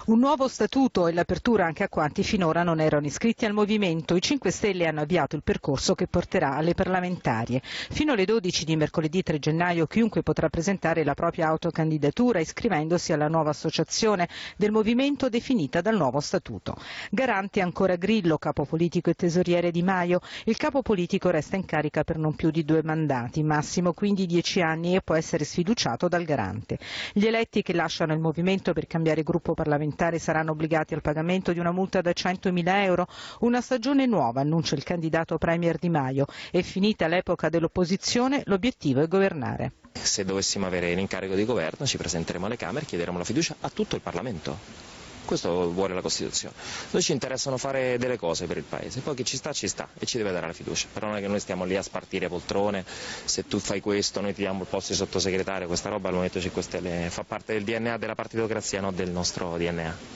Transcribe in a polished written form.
Un nuovo statuto e l'apertura anche a quanti finora non erano iscritti al movimento. I 5 Stelle hanno avviato il percorso che porterà alle parlamentarie. Fino alle 12 di mercoledì 3 gennaio chiunque potrà presentare la propria autocandidatura iscrivendosi alla nuova associazione del movimento definita dal nuovo statuto. Garante ancora Grillo, capo politico e tesoriere Di Maio. Il capo politico resta in carica per non più di 2 mandati, massimo quindi 10 anni, e può essere sfiduciato dal garante. Gli eletti che lasciano il movimento per cambiare gruppo parlamentare saranno obbligati al pagamento di una multa da 100.000 euro. Una stagione nuova, annuncia il candidato premier Di Maio. È finita l'epoca dell'opposizione, l'obiettivo è governare. Se dovessimo avere l'incarico di governo ci presenteremo alle Camere e chiederemo la fiducia a tutto il Parlamento. Questo vuole la Costituzione. Noi ci interessano fare delle cose per il Paese, poi chi ci sta e ci deve dare la fiducia, però non è che noi stiamo lì a spartire poltrone, se tu fai questo noi ti diamo il posto di sottosegretario, questa roba al Movimento 5 Stelle fa parte del DNA della partitocrazia, non del nostro DNA.